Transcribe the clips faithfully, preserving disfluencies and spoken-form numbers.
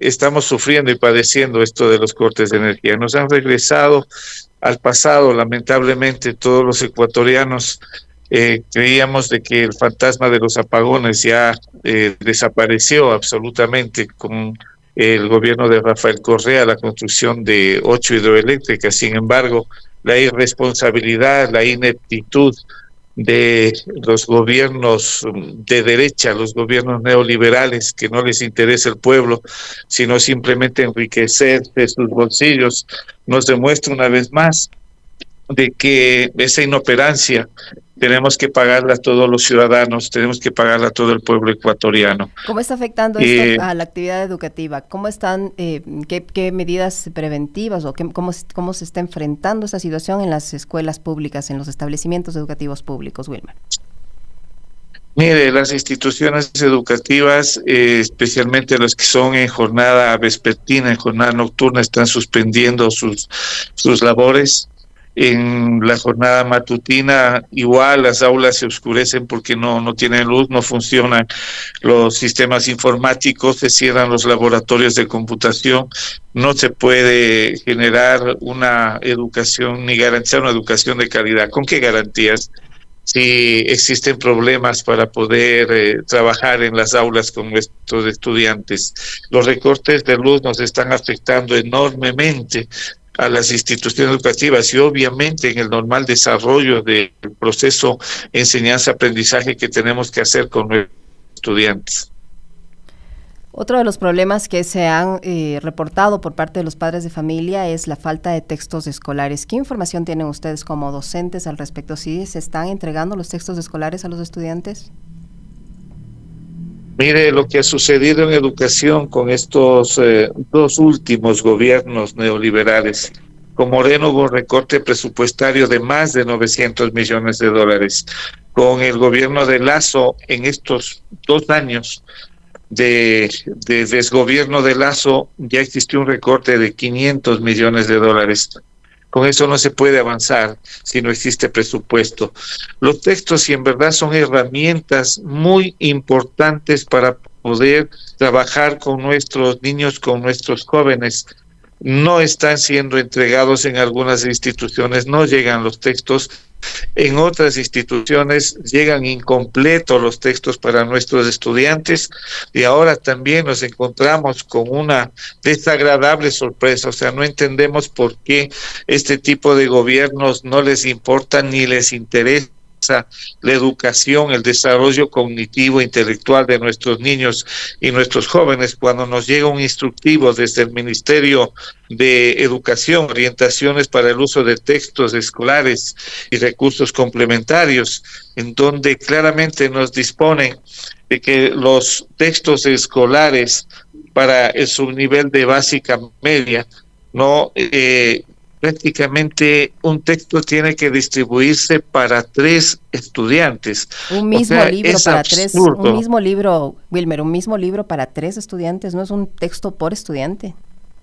estamos sufriendo y padeciendo esto de los cortes de energía. Nos han regresado al pasado, lamentablemente, todos los ecuatorianos. Eh, creíamos de que el fantasma de los apagones ya eh, desapareció absolutamente con el gobierno de Rafael Correa, la construcción de ocho hidroeléctricas. Sin embargo, la irresponsabilidad, la ineptitud de los gobiernos de derecha, los gobiernos neoliberales, que no les interesa el pueblo, sino simplemente enriquecerse sus bolsillos, nos demuestra una vez más de que esa inoperancia tenemos que pagarla a todos los ciudadanos, tenemos que pagarla a todo el pueblo ecuatoriano. ¿Cómo está afectando esto eh, a la actividad educativa? ¿Cómo están, eh, qué, qué medidas preventivas o qué, cómo, cómo se está enfrentando esta situación en las escuelas públicas, en los establecimientos educativos públicos, Wilmer? Mire, las instituciones educativas, eh, especialmente las que son en jornada vespertina, en jornada nocturna, están suspendiendo sus, sus labores. En la jornada matutina igual las aulas se oscurecen porque no, no tienen luz, no funcionan los sistemas informáticos, se cierran los laboratorios de computación, no se puede generar una educación ni garantizar una educación de calidad. ¿Con qué garantías? Si existen problemas para poder eh, trabajar en las aulas con nuestros estudiantes. Los recortes de luz nos están afectando enormemente a las instituciones educativas y obviamente en el normal desarrollo del proceso enseñanza-aprendizaje que tenemos que hacer con nuestros estudiantes. Otro de los problemas que se han eh, reportado por parte de los padres de familia es la falta de textos escolares. ¿Qué información tienen ustedes como docentes al respecto? ¿Sí se están entregando los textos escolares a los estudiantes? Mire lo que ha sucedido en educación con estos eh, dos últimos gobiernos neoliberales. Con Moreno hubo un recorte presupuestario de más de novecientos millones de dólares. Con el gobierno de Lasso, en estos dos años de, de desgobierno de Lasso, ya existió un recorte de quinientos millones de dólares. Con eso no se puede avanzar si no existe presupuesto. Los textos, si en verdad son herramientas muy importantes para poder trabajar con nuestros niños, con nuestros jóvenes, no están siendo entregados en algunas instituciones, no llegan los textos. En otras instituciones llegan incompletos los textos para nuestros estudiantes y ahora también nos encontramos con una desagradable sorpresa. O sea, no entendemos por qué este tipo de gobiernos no les importa ni les interesa la educación, el desarrollo cognitivo, intelectual de nuestros niños y nuestros jóvenes. Cuando nos llega un instructivo desde el Ministerio de Educación, orientaciones para el uso de textos escolares y recursos complementarios, en donde claramente nos disponen de que los textos escolares para el subnivel de básica media no eh, prácticamente un texto tiene que distribuirse para tres estudiantes. Un mismo o sea, libro para absurdo. tres, un mismo libro, Wilmer, un mismo libro para tres estudiantes, ¿no es un texto por estudiante?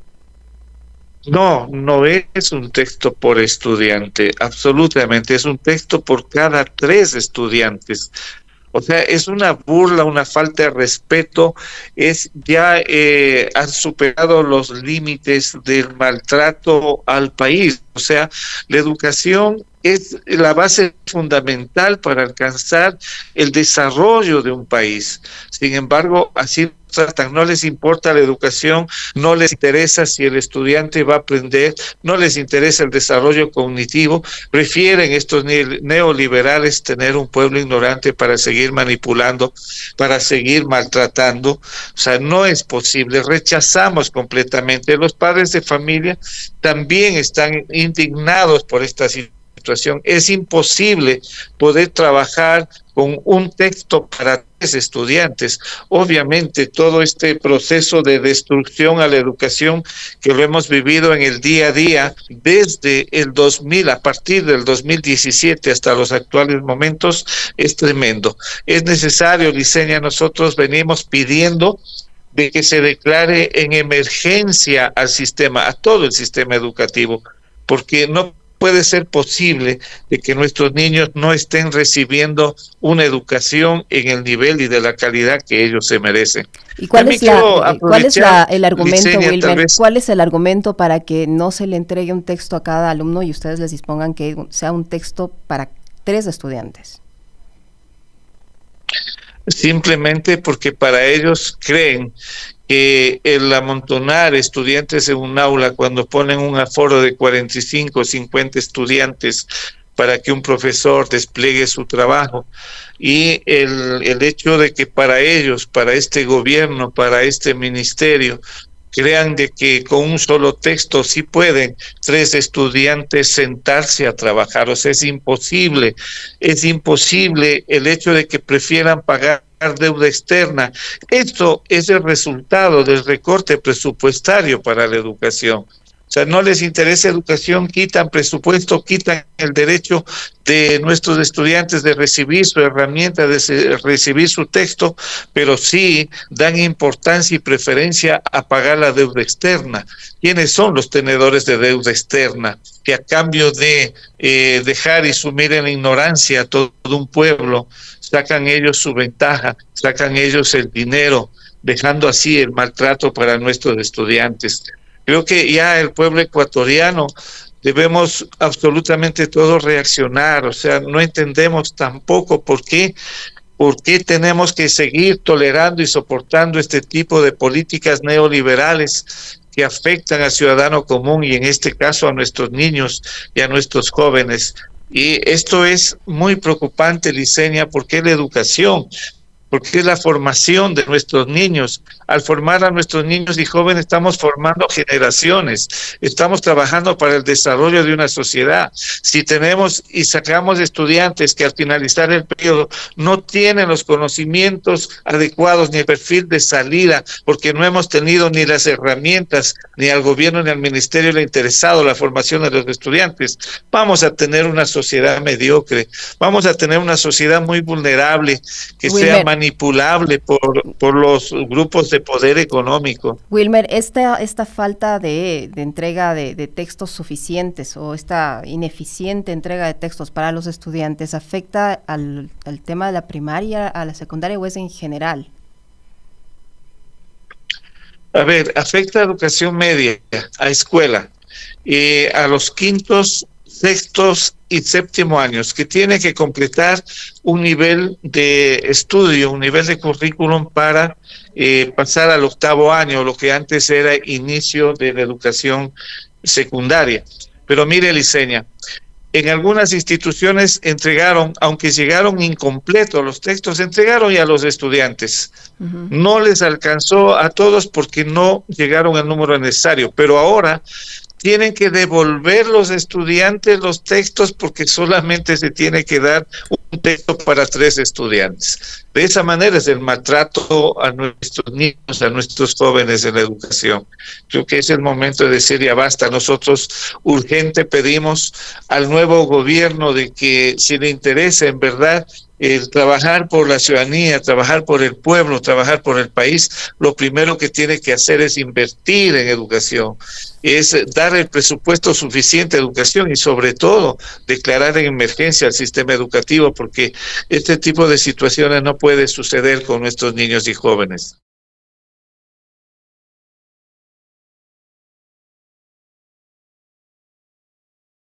No, no es un texto por estudiante, absolutamente, es un texto por cada tres estudiantes. O sea, es una burla, una falta de respeto, es ya eh, han superado los límites del maltrato al país. O sea, la educación es la base fundamental para alcanzar el desarrollo de un país. Sin embargo, así tratan, no les importa la educación, no les interesa si el estudiante va a aprender, no les interesa el desarrollo cognitivo, prefieren estos neoliberales tener un pueblo ignorante para seguir manipulando, para seguir maltratando. O sea, no es posible, rechazamos completamente. Los padres de familia también están indignados por esta situación. Es imposible poder trabajar con un texto para tres estudiantes. Obviamente todo este proceso de destrucción a la educación que lo hemos vivido en el día a día desde el dos mil, a partir del dos mil diecisiete hasta los actuales momentos, es tremendo. Es necesario, Liceña, nosotros venimos pidiendo de que se declare en emergencia al sistema, a todo el sistema educativo, porque no puede ser posible de que nuestros niños no estén recibiendo una educación en el nivel y de la calidad que ellos se merecen. ¿Y cuál es, la, eh, ¿cuál es la, el argumento, Licenia, Wilmer? ¿Cuál es el argumento para que no se le entregue un texto a cada alumno y ustedes les dispongan que sea un texto para tres estudiantes? Simplemente porque para ellos creen que el amontonar estudiantes en un aula, cuando ponen un aforo de cuarenta y cinco o cincuenta estudiantes para que un profesor despliegue su trabajo, y el, el hecho de que para ellos, para este gobierno, para este ministerio, crean de que con un solo texto sí pueden tres estudiantes sentarse a trabajar. O sea, es imposible, es imposible el hecho de que prefieran pagar deuda externa. Esto es el resultado del recorte presupuestario para la educación. O sea, no les interesa educación, quitan presupuesto, quitan el derecho de nuestros estudiantes de recibir su herramienta, de recibir su texto, pero sí dan importancia y preferencia a pagar la deuda externa. ¿Quiénes son los tenedores de deuda externa? Que a cambio de eh, dejar y sumir en la ignorancia a todo un pueblo, sacan ellos su ventaja, sacan ellos el dinero, dejando así el maltrato para nuestros estudiantes. Creo que ya el pueblo ecuatoriano debemos absolutamente todos reaccionar. O sea, no entendemos tampoco por qué, por qué tenemos que seguir tolerando y soportando este tipo de políticas neoliberales que afectan al ciudadano común y en este caso a nuestros niños y a nuestros jóvenes. Y esto es muy preocupante, Licenia, porque es la educación, porque es la formación de nuestros niños. Al formar a nuestros niños y jóvenes estamos formando generaciones, estamos trabajando para el desarrollo de una sociedad. Si tenemos y sacamos estudiantes que al finalizar el periodo no tienen los conocimientos adecuados ni el perfil de salida, porque no hemos tenido ni las herramientas, ni al gobierno ni al ministerio le ha interesado la formación de los estudiantes, vamos a tener una sociedad mediocre, vamos a tener una sociedad muy vulnerable, que Wilmer. sea manipulable por, por los grupos de poder económico. Wilmer, esta, esta falta de, de entrega de, de textos suficientes o esta ineficiente entrega de textos para los estudiantes, ¿afecta al, al tema de la primaria, a la secundaria o es en general? A ver, afecta a educación media, a escuela, y a los quintos, sextos y séptimo años, que tiene que completar un nivel de estudio, un nivel de currículum para eh, pasar al octavo año, lo que antes era inicio de la educación secundaria. Pero mire, Licenia, en algunas instituciones entregaron, aunque llegaron incompletos los textos, entregaron ya a los estudiantes. Uh-huh. No les alcanzó a todos porque no llegaron al número necesario, pero ahora tienen que devolver los estudiantes los textos porque solamente se tiene que dar un texto para tres estudiantes. De esa manera es el maltrato a nuestros niños, a nuestros jóvenes en la educación. Creo que es el momento de decir ya basta. Nosotros urgente pedimos al nuevo gobierno de que si le interesa en verdad el trabajar por la ciudadanía, trabajar por el pueblo, trabajar por el país, lo primero que tiene que hacer es invertir en educación, es dar el presupuesto suficiente a educación y sobre todo declarar en emergencia al sistema educativo, porque este tipo de situaciones no puede suceder con nuestros niños y jóvenes.